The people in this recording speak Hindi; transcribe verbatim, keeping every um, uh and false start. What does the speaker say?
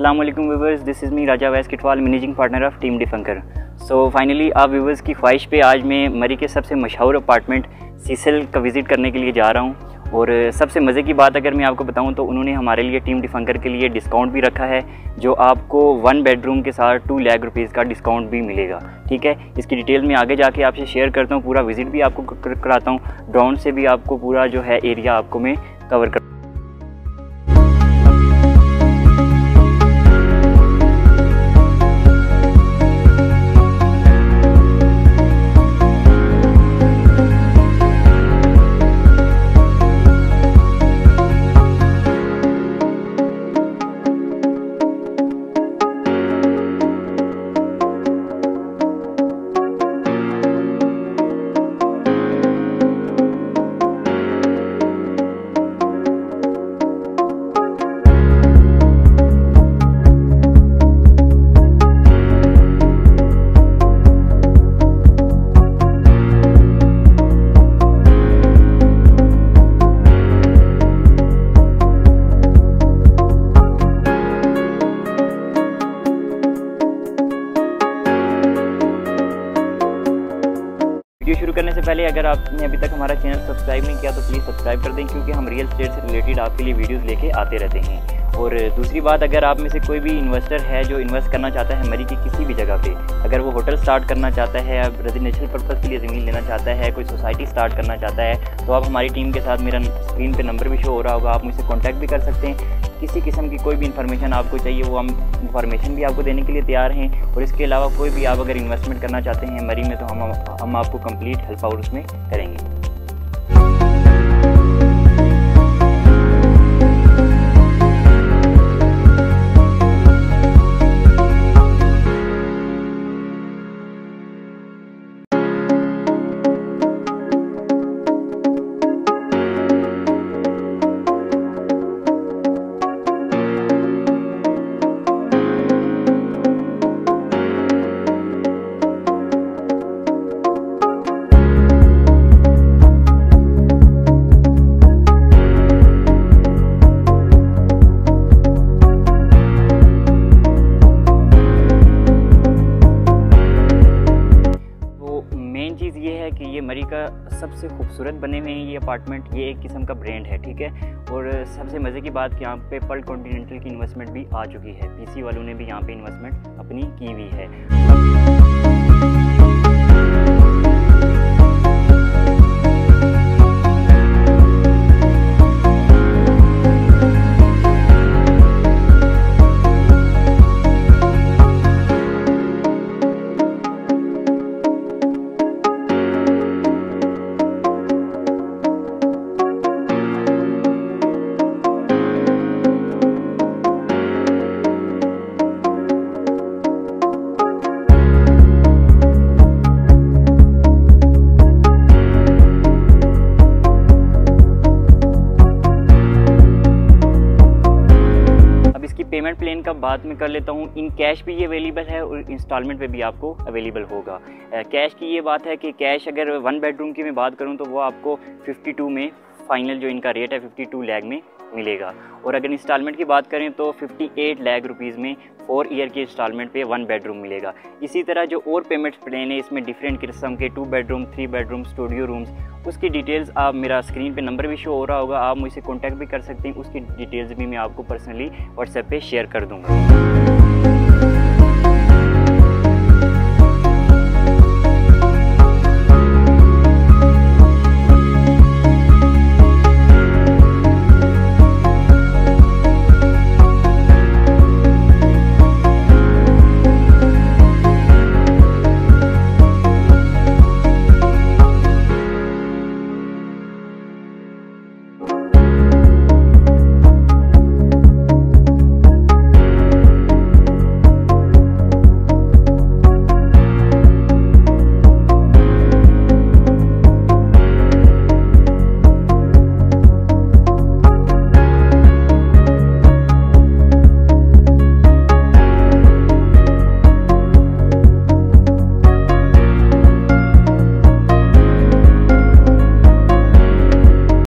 अस्सलाम वालेकुम viewers, this is me Raja Wais Kitwal, managing partner of team डिफंकर। सो फाइनली आप व्यूवर्स की ख्वाहिश पे आज मैं मरी के सबसे मशहूर अपार्टमेंट सीसिल का विज़िट करने के लिए जा रहा हूँ। और सबसे मज़े की बात अगर मैं आपको बताऊँ तो उन्होंने हमारे लिए टीम डिफंकर के लिए डिस्काउंट भी रखा है, जो आपको वन बेडरूम के साथ टू लाख रुपीज़ का डिस्काउंट भी मिलेगा। ठीक है, इसकी डिटेल में आगे जाके आपसे शेयर करता हूँ, पूरा विज़िट भी आपको कराता हूँ, ड्रोन से भी आपको पूरा जो है एरिया आपको मैं कवर कर। वीडियो शुरू करने से पहले अगर आपने अभी तक हमारा चैनल सब्सक्राइब नहीं किया तो प्लीज़ सब्सक्राइब कर दें, क्योंकि हम रियल एस्टेट से रिलेटेड आपके लिए वीडियोस लेके आते रहते हैं। और दूसरी बात, अगर आप में से कोई भी इन्वेस्टर है जो इन्वेस्ट करना चाहता है मरी की किसी भी जगह पे, अगर वो होटल स्टार्ट करना चाहता है या रेजिडेंशियल पर्पज़ के लिए ज़मीन लेना चाहता है, कोई सोसाइटी स्टार्ट करना चाहता है, तो आप हमारी टीम के साथ, मेरा स्क्रीन पे नंबर भी शो हो रहा होगा, आप मुझसे कॉन्टैक्ट भी कर सकते हैं। किसी किस्म की कोई भी इन्फॉर्मेशन आपको चाहिए वो हम इन्फॉर्मेशन भी आपको देने के लिए तैयार हैं। और इसके अलावा कोई भी आप अगर इन्वेस्टमेंट करना चाहते हैं मरी में, तो हम हम आपको कंप्लीट हेल्प आउट उसमें करेंगे। कि ये मरी का सबसे खूबसूरत बने हुए हैं ये अपार्टमेंट, ये एक किस्म का ब्रांड है। ठीक है, और सबसे मज़े की बात कि यहाँ पे पर्ल कॉन्टिनेंटल की इन्वेस्टमेंट भी आ चुकी है, पीसी वालों ने भी यहाँ पे इन्वेस्टमेंट अपनी की हुई है। पेमेंट प्लान का बात में कर लेता हूँ। इन कैश भी ये अवेलेबल है और इंस्टॉलमेंट पे भी आपको अवेलेबल होगा। कैश की ये बात है कि कैश अगर वन बेडरूम की मैं बात करूँ तो वो आपको बावन में फाइनल जो इनका रेट है बावन लाख में मिलेगा। और अगर इंस्टॉलमेंट की बात करें तो अट्ठावन लाख रुपीज़ में फोर ईयर के इंस्टॉलमेंट पे वन बेडरूम मिलेगा। इसी तरह जो और पेमेंट प्लान है इसमें डिफरेंट किस्म के two bedroom, three bedroom, studio rooms, उसकी डिटेल्स आप, मेरा स्क्रीन पे नंबर भी शो हो रहा होगा, आप मुझसे कॉन्टैक्ट भी कर सकते हैं। उसकी डिटेल्स भी मैं आपको पर्सनली व्हाट्सएप पे शेयर कर दूँगा।